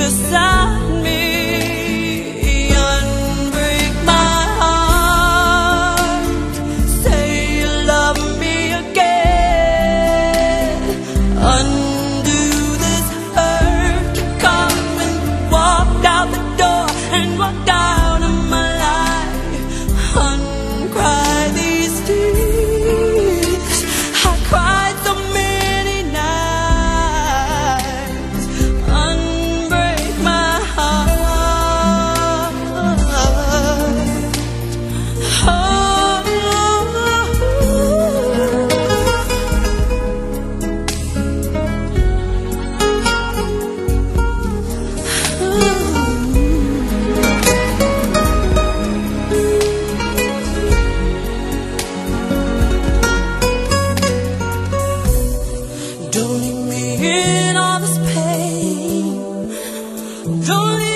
beside me. Unbreak my heart, say you love me again. Undo this hurt, come and walk out the door and walk out of my life. Uncry these tears I cried so many nights. Unbreak my heart. Don't leave me in all this pain. Don't leave